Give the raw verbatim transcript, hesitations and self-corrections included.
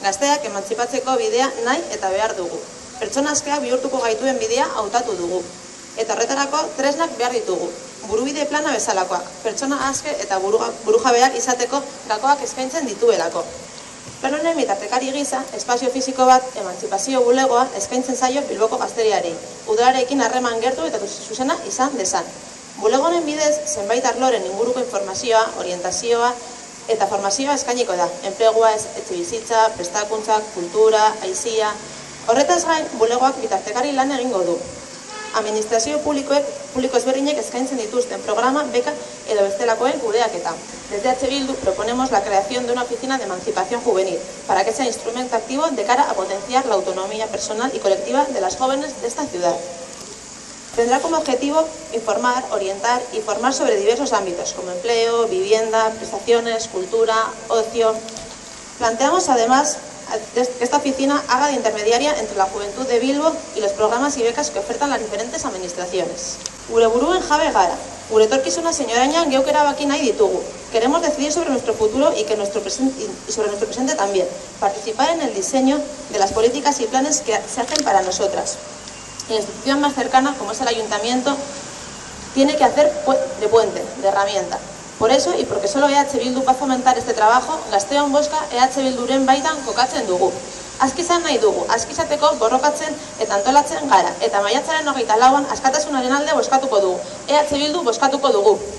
Gazteak emantzipatzeko bidea nahi eta behar dugu. Pertsona askeak bihurtuko gaituen bidea hautatu dugu. Eta horretarako tresnak behar ditugu. Burubide plana bezalakoak, pertsona aske eta burujabeak izateko gakoak eskaintzen dituelako. Perlonen bitartekari gisa, espazio fisiko bat, emantzipazio bulegoa eskaintzen zaio Bilboko gazteriari, udalarekin harreman gertu eta zuzena izan dezan. Bulegonen bidez, zenbait arloren inguruko informazioa, orientazioa eta formazioa eskainiko da. Enplegua, etxebizitza, prestakuntzak, kultura, aizia. Horretaz gain, bulegoak bitartekari lan egingo du. Administrazio publikoek, publiko ezberdinek eskaintzen dituzten programa, beka edo bestelakoen kudeaketa. Desde H. Bildu proponemos la creación de una oficina de emancipación juvenil para que sea instrumento activo de cara a potenciar la autonomía personal y colectiva de las jóvenes de esta ciudad. Tendrá como objetivo informar, orientar y formar sobre diversos ámbitos como empleo, vivienda, prestaciones, cultura, ocio. Planteamos además que esta oficina haga de intermediaria entre la juventud de Bilbo y los programas y becas que ofertan las diferentes administraciones. Gure buruen jabe gara. Gure etorkizuna señoraina geuk erabaki nahi ditugu. Queremos decidir sobre nuestro futuro y, que nuestro presente, y sobre nuestro presente también. Participar en el diseño de las políticas y planes que se hacen para nosotras. Y la institución más cercana, como es el ayuntamiento, tiene que hacer de puente, de herramienta. Por eso, y porque solo E H Bildu va a fomentar este trabajo, Gazteon Bozka E H Bilduren baitan kokatzen dugu. Aski izan nahi dugu, aski izateko borrokatzen eta antolatzen gara, eta maiatzaren hogeita lauan askatasunaren alde bozkatuko dugu. E H Bildu bozkatuko dugu.